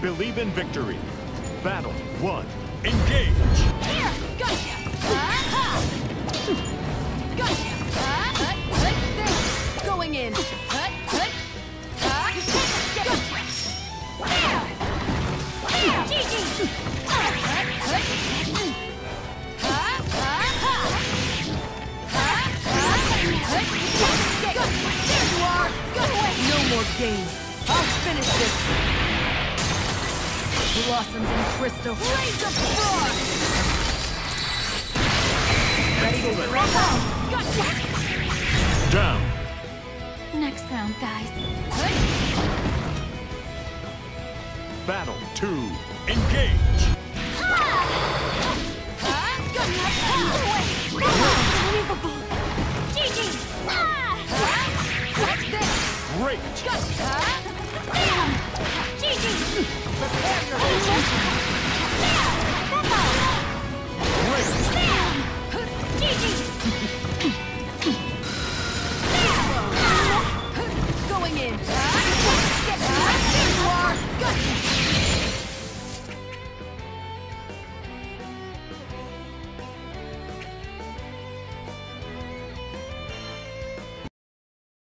Believe in victory. Battle 1. Engage! Here! Gotcha! Gotcha! There! Going in! Gotcha! There! GG! There you are! Go away! No more games! I'll finish this! Blossoms in crystal! Rage of frost! Ready to rip out! Gotcha! Down! Next round, guys. Battle 2. Engage! Unbelievable! GG! What's this? Great! Bam! GG! Prepare your attention! Great! Bam! GG! Bam! Going in!